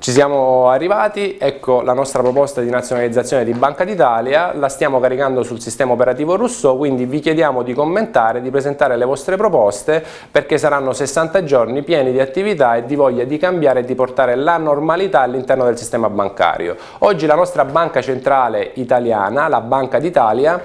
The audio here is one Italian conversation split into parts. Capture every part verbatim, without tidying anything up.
Ci siamo arrivati, ecco la nostra proposta di nazionalizzazione di Banca d'Italia, la stiamo caricando sul sistema operativo Rousseau, quindi vi chiediamo di commentare, di presentare le vostre proposte, perché saranno sessanta giorni pieni di attività e di voglia di cambiare e di portare la normalità all'interno del sistema bancario. Oggi la nostra banca centrale italiana, la Banca d'Italia,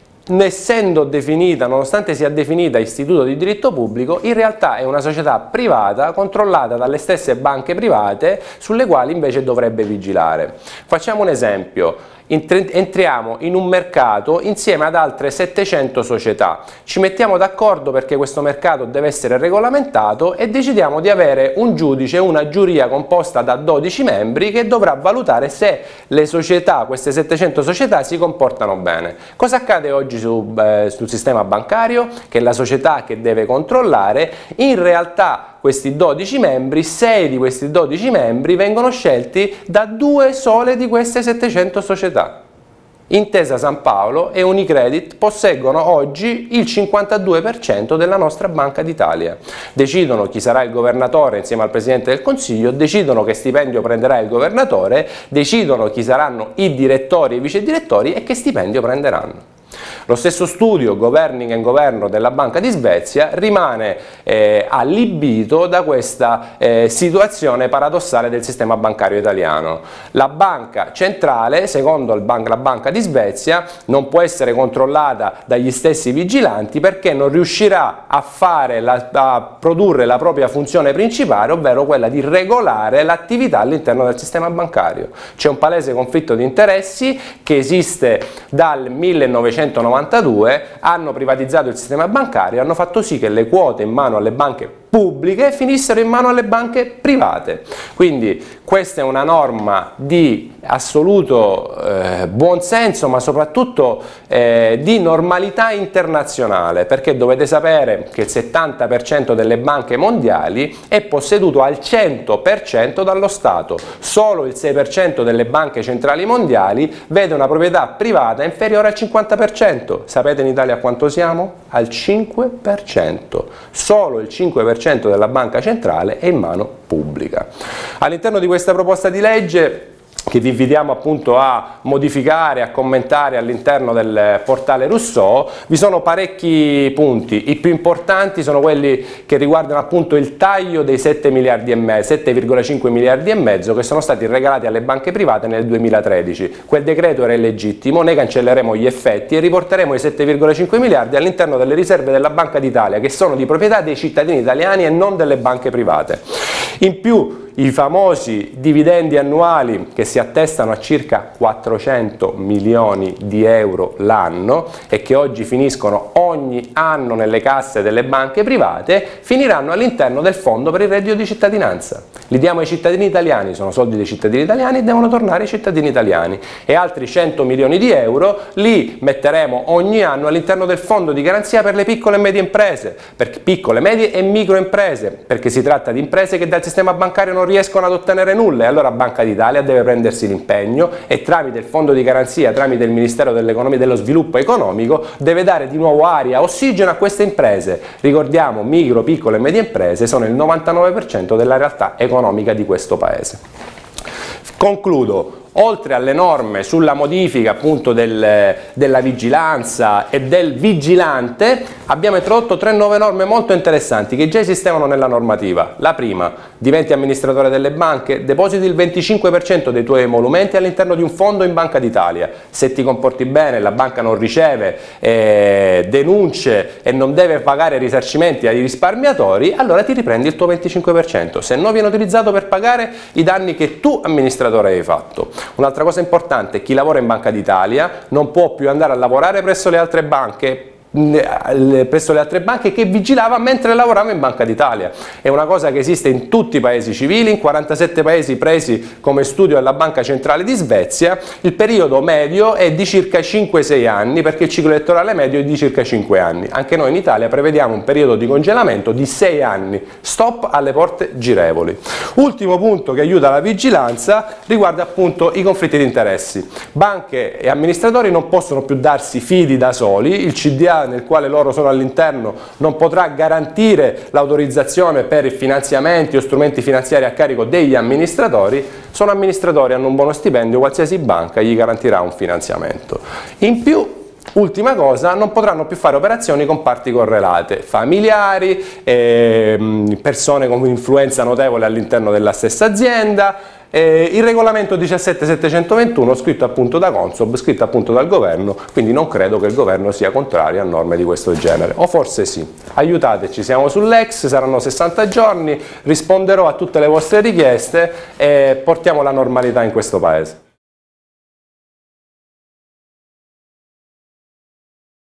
essendo definita, nonostante sia definita istituto di diritto pubblico, in realtà è una società privata controllata dalle stesse banche private sulle quali invece dovrebbe vigilare. Facciamo un esempio. Entriamo in un mercato insieme ad altre settecento società, ci mettiamo d'accordo perché questo mercato deve essere regolamentato e decidiamo di avere un giudice, una giuria composta da dodici membri che dovrà valutare se le società, queste settecento società, si comportano bene. Cosa accade oggi su, eh, sul sistema bancario? Che la società che deve controllare, in realtà questi dodici membri, sei di questi dodici membri vengono scelti da due sole di queste settecento società. Intesa San Paolo e Unicredit posseggono oggi il cinquantadue per cento della nostra Banca d'Italia. Decidono chi sarà il governatore insieme al Presidente del Consiglio, decidono che stipendio prenderà il governatore, decidono chi saranno i direttori e i vice direttori e che stipendio prenderanno. Lo stesso studio Governing and Governo della Banca di Svezia rimane eh, allibito da questa eh, situazione paradossale del sistema bancario italiano. La banca centrale, secondo il ban- la Banca di Svezia, non può essere controllata dagli stessi vigilanti perché non riuscirà a, fare la, a produrre la propria funzione principale, ovvero quella di regolare l'attività all'interno del sistema bancario. C'è un palese conflitto di interessi che esiste dal millenovecentonovantadue, hanno privatizzato il sistema bancario, hanno fatto sì che le quote in mano alle banche pubbliche finissero in mano alle banche private. Quindi questa è una norma di assoluto eh, buonsenso, ma soprattutto eh, di normalità internazionale, perché dovete sapere che il settanta per cento delle banche mondiali è posseduto al cento per cento dallo Stato, solo il sei per cento delle banche centrali mondiali vede una proprietà privata inferiore al cinquanta per cento. Sapete in Italia quanto siamo? Al cinque per cento. Solo il cinque per cento della banca centrale è in mano pubblica. All'interno di questa proposta di legge, che vi invitiamo appunto a modificare, a commentare all'interno del portale Rousseau, vi sono parecchi punti. I più importanti sono quelli che riguardano appunto il taglio dei sette miliardi e mezzo, sette virgola cinque miliardi e mezzo che sono stati regalati alle banche private nel duemilatredici. Quel decreto era illegittimo, ne cancelleremo gli effetti e riporteremo i sette virgola cinque miliardi all'interno delle riserve della Banca d'Italia, che sono di proprietà dei cittadini italiani e non delle banche private. In più, i famosi dividendi annuali che si attestano a circa quattrocento milioni di euro l'anno e che oggi finiscono ogni anno nelle casse delle banche private, finiranno all'interno del fondo per il reddito di cittadinanza. Li diamo ai cittadini italiani, sono soldi dei cittadini italiani e devono tornare ai cittadini italiani. E altri cento milioni di euro li metteremo ogni anno all'interno del fondo di garanzia per le piccole e medie imprese, per piccole, medie e microimprese, perché si tratta di imprese che dal sistema bancario non riescono ad ottenere nulla, e allora Banca d'Italia deve prendersi l'impegno e tramite il fondo di garanzia, tramite il Ministero dell'Economia e dello Sviluppo Economico, deve dare di nuovo aria, ossigeno a queste imprese. Ricordiamo, micro, piccole e medie imprese sono il novantanove per cento della realtà economica di questo Paese. Concludo. Oltre alle norme sulla modifica appunto del, della vigilanza e del vigilante, abbiamo introdotto tre nuove norme molto interessanti che già esistevano nella normativa. La prima: diventi amministratore delle banche, depositi il venticinque per cento dei tuoi emolumenti all'interno di un fondo in Banca d'Italia. Se ti comporti bene, la banca non riceve eh, denunce e non deve pagare risarcimenti ai risparmiatori, allora ti riprendi il tuo venticinque per cento, se no viene utilizzato per pagare i danni che tu amministratore hai fatto. Un'altra cosa importante: chi lavora in Banca d'Italia non può più andare a lavorare presso le altre banche presso le altre banche che vigilava mentre lavorava in Banca d'Italia. È una cosa che esiste in tutti i paesi civili, in quarantasette paesi presi come studio dalla Banca Centrale di Svezia. Il periodo medio è di circa cinque sei anni, perché il ciclo elettorale medio è di circa cinque anni. Anche noi in Italia prevediamo un periodo di congelamento di sei anni. Stop alle porte girevoli. Ultimo punto che aiuta la vigilanza riguarda appunto i conflitti di interessi. Banche e amministratori non possono più darsi fidi da soli, il C D A società nel quale loro sono all'interno non potrà garantire l'autorizzazione per i finanziamenti o strumenti finanziari a carico degli amministratori, sono amministratori, hanno un buono stipendio, qualsiasi banca gli garantirà un finanziamento. In più, ultima cosa, non potranno più fare operazioni con parti correlate, familiari, eh, persone con influenza notevole all'interno della stessa azienda. Eh, il regolamento diciassette settecentoventuno scritto appunto da Consob, scritto appunto dal governo, quindi non credo che il governo sia contrario a norme di questo genere, o forse sì. Aiutateci, siamo sull'ex, saranno sessanta giorni, risponderò a tutte le vostre richieste e portiamo la normalità in questo paese.